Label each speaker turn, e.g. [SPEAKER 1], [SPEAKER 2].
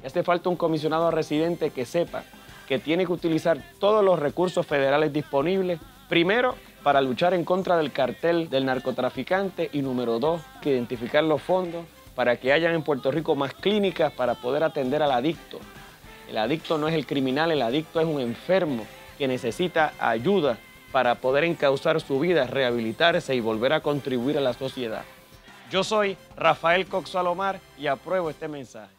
[SPEAKER 1] Hace falta un comisionado residente que sepa que tiene que utilizar todos los recursos federales disponibles, primero, para luchar en contra del cartel del narcotraficante y número dos, que identificar los fondos para que hayan en Puerto Rico más clínicas para poder atender al adicto. El adicto no es el criminal, el adicto es un enfermo que necesita ayuda para poder encauzar su vida, rehabilitarse y volver a contribuir a la sociedad. Yo soy Rafael Cox Salomar y apruebo este mensaje.